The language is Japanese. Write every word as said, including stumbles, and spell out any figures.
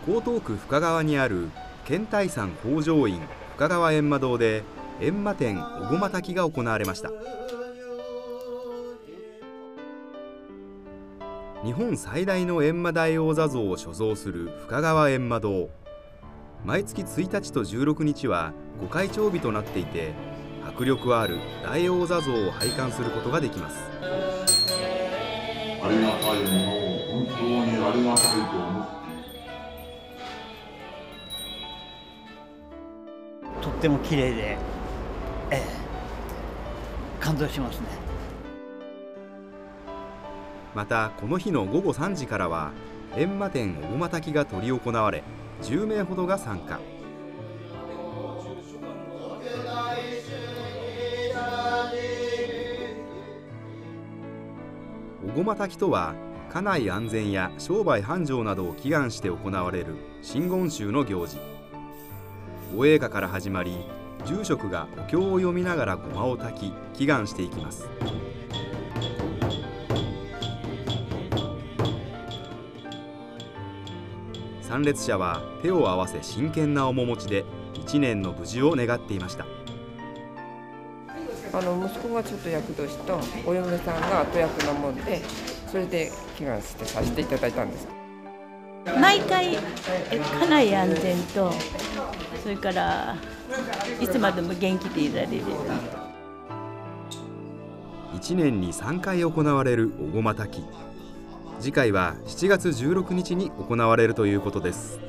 江東区深川にある県大山北条院深川閻魔堂で閻魔天おごま焚きが行われました。日本最大の閻魔大王座像を所蔵する深川閻魔堂。毎月ついたちとじゅうろくにちは御開帳日となっていて、迫力ある大王座像を拝観することができます。 ありがたいものを本当にありがたいと思って、 とっても綺麗で、ええ、感動しますね。 またこの日のごごさんじからは閻魔天おごま焚きが執り行われ、じゅうめいほどが参加。おごま焚きとは、家内安全や商売繁盛などを祈願して行われる真言宗の行事。御栄歌から始まり、住職がお経を読みながらごまを焚き祈願していきます。参列者は手を合わせ真剣な面持ちでいちねんの無事を願っていました。 あの息子がちょっと厄年とお嫁さんが後役なもんで、それで祈願してさせていただいたんです。 毎回家内安全と、それからいつまでも元気でいられる。 いちねんにさんかい行われるおごま焚き。次回はしちがつじゅうろくにちに行われるということです。